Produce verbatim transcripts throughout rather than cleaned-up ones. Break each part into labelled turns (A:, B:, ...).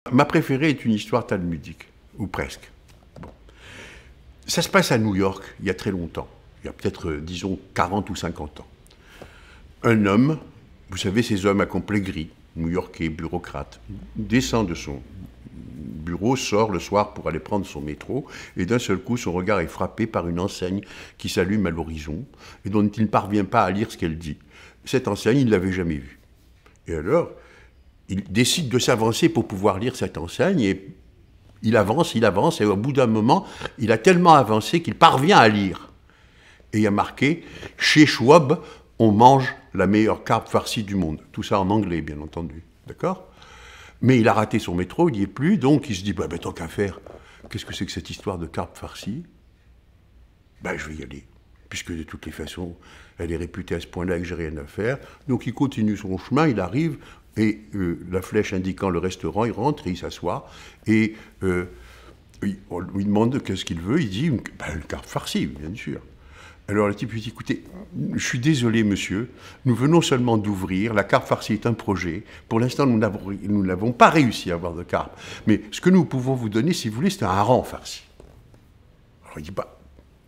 A: Ma préférée est une histoire talmudique, ou presque. Bon. Ça se passe à New York, il y a très longtemps. Il y a peut-être, euh, disons, quarante ou cinquante ans. Un homme, vous savez, ces hommes à complet gris, new-yorkais, bureaucrate, descend de son bureau, sort le soir pour aller prendre son métro, et d'un seul coup, son regard est frappé par une enseigne qui s'allume à l'horizon, et dont il ne parvient pas à lire ce qu'elle dit. Cette enseigne, il ne l'avait jamais vue. Et alors, il décide de s'avancer pour pouvoir lire cette enseigne, et il avance, il avance, et au bout d'un moment, il a tellement avancé qu'il parvient à lire. Et il y a marqué « Chez Schwab, on mange la meilleure carpe farcie du monde ». Tout ça en anglais, bien entendu. D'accord ? Mais il a raté son métro, il n'y est plus, donc il se dit bah, « ben, tant qu'à faire, qu'est-ce que c'est que cette histoire de carpe farcie ? Ben, je vais y aller, puisque de toutes les façons, elle est réputée à ce point-là que j'ai rien à faire. » Donc il continue son chemin, il arrive, et euh, la flèche indiquant le restaurant, il rentre, et il s'assoit, et euh, on lui demande qu'est-ce qu'il veut, il dit ben, « une carpe farcie, bien sûr ». Alors le type lui dit, écoutez, je suis désolé monsieur, nous venons seulement d'ouvrir, la carpe farcie est un projet, pour l'instant nous n'avons pas réussi à avoir de carpe, mais ce que nous pouvons vous donner, si vous voulez, c'est un hareng farci. Alors il dit, bah,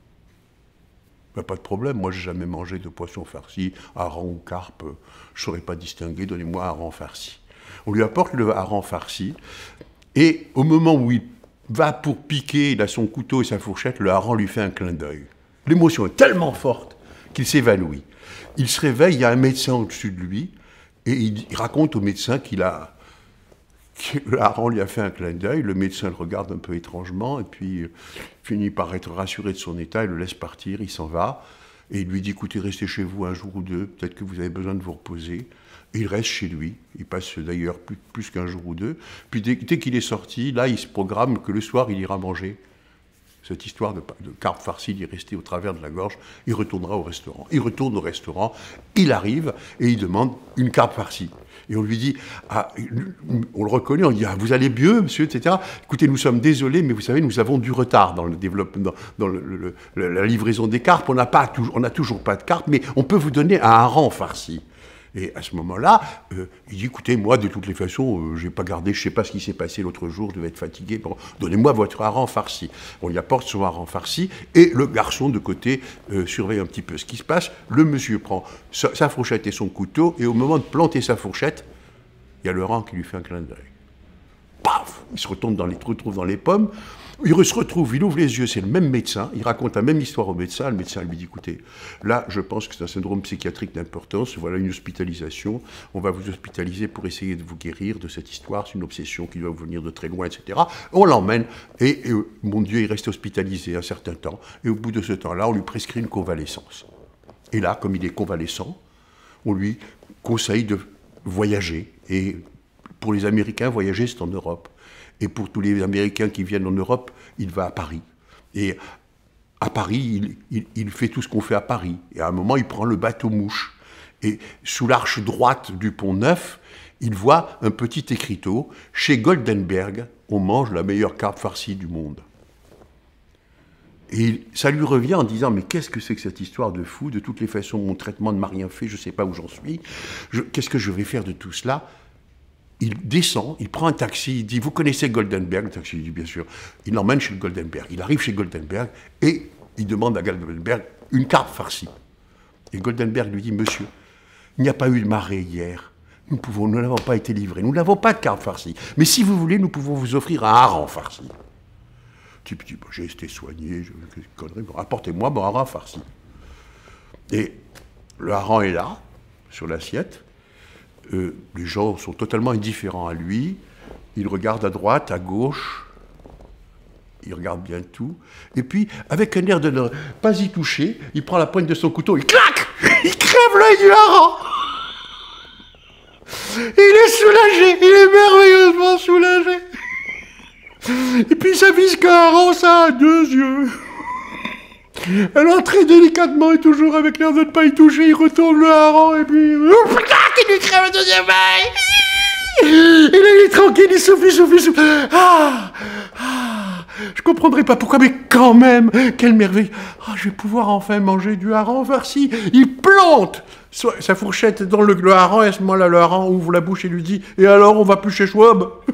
A: bah pas de problème, moi j'ai jamais mangé de poisson farci, hareng ou carpe, je ne saurais pas distinguer, donnez-moi un hareng farci. On lui apporte le hareng farci, et au moment où il va pour piquer, il a son couteau et sa fourchette, le hareng lui fait un clin d'œil. L'émotion est tellement forte qu'il s'évanouit. Il se réveille, il y a un médecin au-dessus de lui, et il, il raconte au médecin qu'il a... que le hareng lui a fait un clin d'œil. Le médecin le regarde un peu étrangement, et puis euh, finit par être rassuré de son état, il le laisse partir, il s'en va, et il lui dit, écoutez, restez chez vous un jour ou deux, peut-être que vous avez besoin de vous reposer. Et il reste chez lui, il passe d'ailleurs plus, plus qu'un jour ou deux, puis dès, dès qu'il est sorti, là, il se programme que le soir, il ira manger. Cette histoire de, de carpe farcie, il est resté au travers de la gorge, il retournera au restaurant. Il retourne au restaurant, il arrive et il demande une carpe farcie. Et on lui dit, ah, on le reconnaît, on dit, ah, vous allez mieux, monsieur, et cetera. Écoutez, nous sommes désolés, mais vous savez, nous avons du retard dans le développement, dans, dans le, le, la livraison des carpes. On n'a pas, on n'a toujours pas de carpe, mais on peut vous donner un hareng farci. Et à ce moment-là, euh, il dit, écoutez, moi, de toutes les façons, euh, je n'ai pas gardé, je ne sais pas ce qui s'est passé l'autre jour, je devais être fatigué, bon, donnez-moi votre hareng farci. On lui apporte son hareng farci, et le garçon, de côté, euh, surveille un petit peu ce qui se passe. Le monsieur prend sa, sa fourchette et son couteau, et au moment de planter sa fourchette, il y a le hareng qui lui fait un clin d'œil. Paf! Il se retrouve dans les, retrouve dans les pommes. Il se retrouve, il ouvre les yeux, c'est le même médecin, il raconte la même histoire au médecin, le médecin lui dit, écoutez, là, je pense que c'est un syndrome psychiatrique d'importance, voilà une hospitalisation, on va vous hospitaliser pour essayer de vous guérir de cette histoire, c'est une obsession qui doit vous venir de très loin, et cetera. On l'emmène, et, et mon Dieu, il reste hospitalisé un certain temps, et au bout de ce temps-là, on lui prescrit une convalescence. Et là, comme il est convalescent, on lui conseille de voyager, et pour les Américains, voyager, c'est en Europe. Et pour tous les Américains qui viennent en Europe, il va à Paris. Et à Paris, il, il, il fait tout ce qu'on fait à Paris. Et à un moment, il prend le bateau-mouche. Et sous l'arche droite du pont Neuf, il voit un petit écriteau. Chez Goldenberg, on mange la meilleure carpe farcie du monde. Et ça lui revient en disant, mais qu'est-ce que c'est que cette histoire de fou? De toutes les façons, mon traitement ne m'a rien fait, je ne sais pas où j'en suis. Qu'est-ce que je vais faire de tout cela? Il descend, il prend un taxi, il dit, vous connaissez Goldenberg? Le taxi dit, bien sûr. Il l'emmène chez le Goldenberg. Il arrive chez Goldenberg et il demande à Goldenberg une carpe farcie. Et Goldenberg lui dit, monsieur, il n'y a pas eu de marée hier. Nous pouvons, nous n'avons pas été livrés. Nous n'avons pas de carpe farcie. Mais si vous voulez, nous pouvons vous offrir un hareng farci. Le type dit, j'ai été soigné, je, connerie, bon, apportez-moi mon hareng farci. Et le hareng est là, sur l'assiette. Euh, les gens sont totalement indifférents à lui. Il regarde à droite, à gauche. Il regarde bien tout. Et puis, avec un air de ne pas y toucher, il prend la pointe de son couteau, il claque! Il crève l'œil du hareng! Il est soulagé, il est merveilleusement soulagé. Et puis ça vise qu'un hareng, ça a deux yeux. Alors très délicatement et toujours avec l'air de ne pas y toucher, il retourne le hareng et puis... il lui crève le deuxième œil. Et là il est tranquille, il souffle, il souffle, il souffle. Ah, ah, je comprendrai pas pourquoi, mais quand même, quelle merveille. Ah, je vais pouvoir enfin manger du hareng farci. Il plante sa fourchette dans le, le hareng, et à ce moment-là, le hareng ouvre la bouche et lui dit « Et alors, on va plus chez Schwab ?»